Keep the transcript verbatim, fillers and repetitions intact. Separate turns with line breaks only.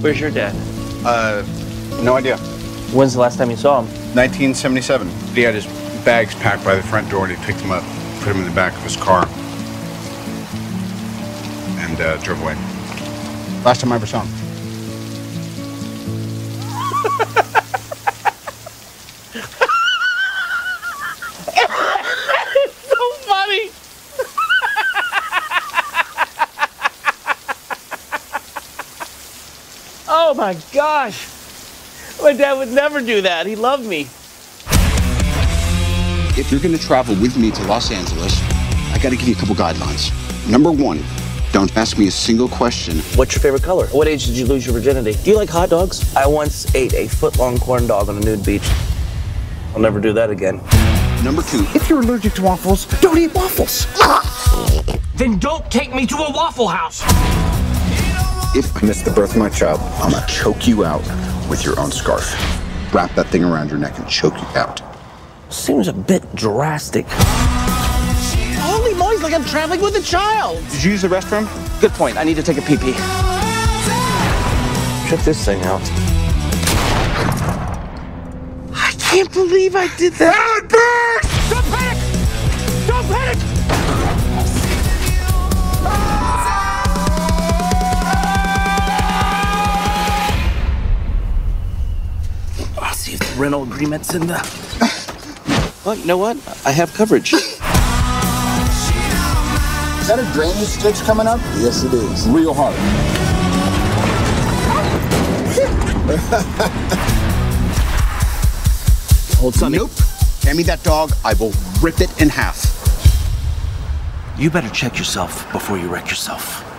Where's your dad?
Uh, no idea.
When's the last time you saw him?
nineteen seventy-seven. He had his bags packed by the front door and he picked them up, put them in the back of his car, and uh, drove away. Last time I ever saw him.
It's so funny. Oh my gosh. My dad would never do that. He loved me.
If you're going to travel with me to Los Angeles, I got to give you a couple guidelines. Number one, don't ask me a single question.
What's your favorite color? What age did you lose your virginity? Do you like hot dogs? I once ate a foot-long corn dog on a nude beach. I'll never do that again.
Number two, if you're allergic to waffles, don't eat waffles.
Then don't take me to a Waffle House.
If I miss the birth of my child, I'm going to choke you out with your own scarf. Wrap that thing around your neck and choke you out.
Seems a bit drastic. Holy moly, it's like I'm traveling with a child.
Did you use the restroom?
Good point. I need to take a pee-pee. Check this thing out. I can't believe I did that.
Don't panic! Don't panic!
I'll see if the rental agreement's in the... Well, you know what? I have coverage.
Is that a drainage stitch coming up? Yes, it is. Real hard.
Hold Sonny.
Nope. Hand me that dog, I will rip it in half.
You better check yourself before you wreck yourself.